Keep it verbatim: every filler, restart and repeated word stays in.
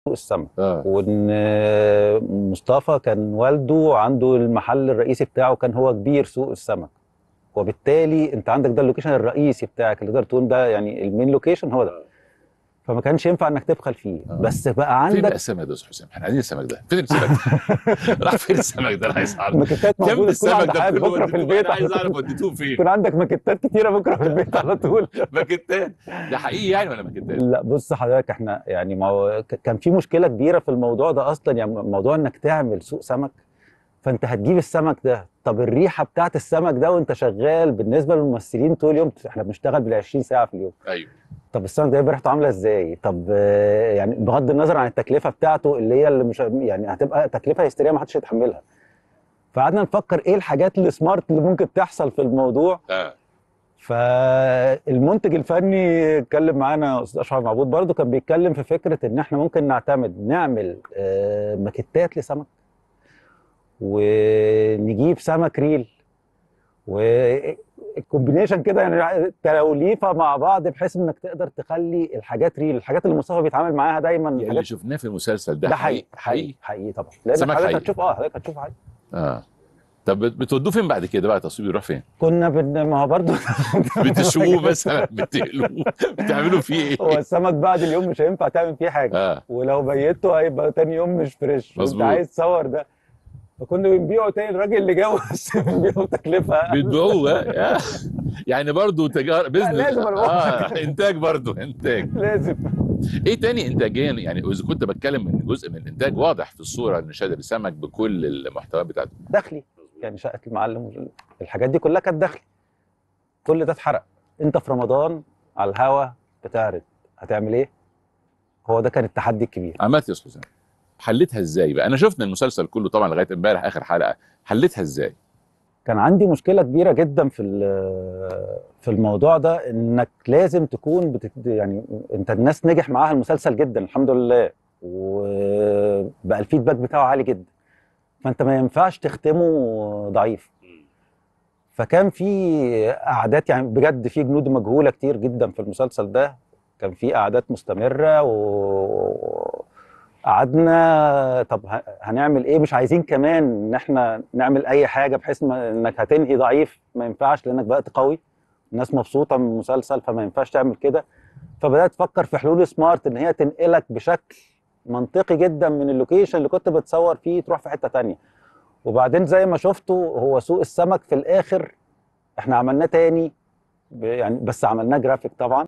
سوق السمك. اه وان مصطفى كان والده عنده المحل الرئيسي بتاعه، كان هو كبير سوق السمك، وبالتالي انت عندك ده اللوكيشن الرئيسي بتاعك اللي تقدر تقول ده يعني المين لوكيشن هو ده. فما كانش ينفع انك تبخل فيه، اه بس بقى فين بقى عندك السمك ده يا استاذ حسام؟ احنا عايزين السمك ده، فين السمك ده؟ راح فين السمك ده؟ انا عايز اعرف ماكيتات كم موجوده تكون السمك عند ده حضرتك كله بكره في وديتوه بقى؟ البيت انا على عايز اعرف طول. وديتوه فين؟ يكون عندك ماكيتات كتيره بكره في البيت على طول. باكيتات؟ ده حقيقي يعني ولا باكيتات؟ لا بص حضرتك، احنا يعني ما هو ك- كان في مشكله كبيره في الموضوع ده اصلا، يعني موضوع انك تعمل سوق سمك. فانت هتجيب السمك ده، طب الريحه بتاعت السمك ده وانت شغال بالنسبه للممثلين طول اليوم، احنا بنشتغل بال عشرين ساعه في اليوم. ايوه طب السمك ده يبقى ريحته عامله ازاي؟ طب آه، يعني بغض النظر عن التكلفه بتاعته اللي هي اللي مش يعني هتبقى تكلفه هستيريه ما حدش يتحملها. فقعدنا نفكر ايه الحاجات السمارت اللي ممكن تحصل في الموضوع. اه فالمنتج الفني اتكلم معانا استاذ اشرف معبود، برضو كان بيتكلم في فكره ان احنا ممكن نعتمد نعمل آه، ماكيتات لسمك، ونجيب سمك ريل، والكومبينيشن كده يعني توليفه مع بعض، بحيث انك تقدر تخلي الحاجات ريل، الحاجات اللي مصطفى بيتعامل معاها دايما يعني اللي حاجات. شفناه في المسلسل ده ده حقيقي حقيقي حقيقي حقيقي حقيقي طبعا، لانك سمك حضرتك حقيقي. هتشوف اه حضرتك هتشوف حاجه. اه طب بت- بتودوه فين بعد كده بقى؟ التصوير يروح فين؟ كنا بن... ما هو برضه بتشووه مثلا؟ بتقلوه؟ بتعملوا فيه هو ايه؟ السمك بعد اليوم مش هينفع تعمل فيه حاجه، اه ولو بيته هيبقى تاني يوم مش فريش، وانت مظبوط. عايز تصور ده. فكنا بنبيعه تاني الراجل اللي جابه، بس بنبيعه بتكلفه اقل. بتبيعوه آه. يعني برضو تجار لا بزنس. لازم، انا بقول اه لك انتاج، برضو انتاج. لازم. ايه تاني انتاجيا؟ يعني اذا كنت بتكلم من جزء من الانتاج واضح في الصوره ان شادر السمك بكل المحتويات بتاعته. دخلي، يعني شقه المعلم، الحاجات دي كلها كانت دخلي، كل ده اتحرق. انت في رمضان على الهوا بتعرض، هتعمل ايه؟ هو ده كان التحدي الكبير. عملت يا استاذ، حلتها ازاي بقى؟ انا شفنا المسلسل كله طبعا لغايه امبارح اخر حلقه، حلتها ازاي؟ كان عندي مشكله كبيره جدا في ال- في الموضوع ده، انك لازم تكون بتت... يعني انت الناس نجح معاها المسلسل جدا الحمد لله، وبقى الفيدباك بتاعه عالي جدا، فانت ما ينفعش تختمه ضعيف. فكان في قعدات، يعني بجد في جنود مجهوله كتير جدا في المسلسل ده، كان في قعدات مستمره، و قعدنا طب ه- هنعمل ايه، مش عايزين كمان ان احنا نعمل اي حاجه بحيث ما انك هتنهي ضعيف، ما ينفعش لانك بقيت قوي، الناس مبسوطه من المسلسل، فما ينفعش تعمل كده. فبدات تفكر في حلول سمارت ان هي تنقلك بشكل منطقي جدا من اللوكيشن اللي كنت بتصور فيه تروح في حته تانية. وبعدين زي ما شفتوا هو سوق السمك في الاخر احنا عملناه تاني، ب- يعني بس عملناه جرافيك طبعا.